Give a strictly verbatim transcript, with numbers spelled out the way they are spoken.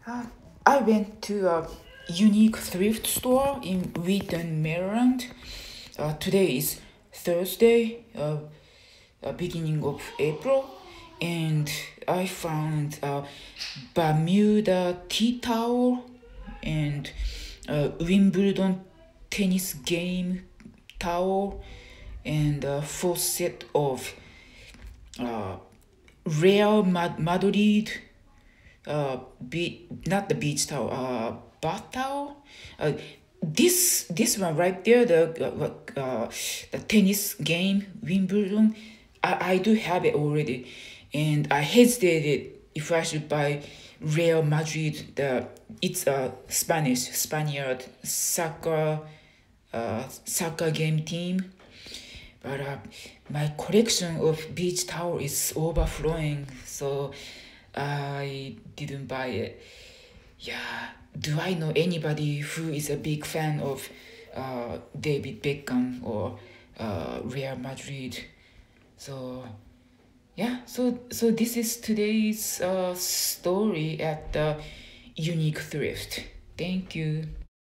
Uh, I went to a unique thrift store in Wheaton, Maryland. Uh, today is Thursday, uh, uh, beginning of April, and I found a Bermuda tea towel and a Wimbledon tennis game towel and a full set of uh, Real Mad- Madrid uh be not the beach towel, uh bath towel. uh this this one right there, the uh, uh the tennis game Wimbledon, i i do have it already, and I hesitated if I should buy Real Madrid. The it's a spanish spaniard soccer uh soccer game team, but uh, my collection of beach towel is overflowing, so I didn't buy it. Yeah, do I know anybody who is a big fan of uh, David Beckham or uh, Real Madrid? So yeah, so so this is today's uh, story at the Unique Thrift. Thank you.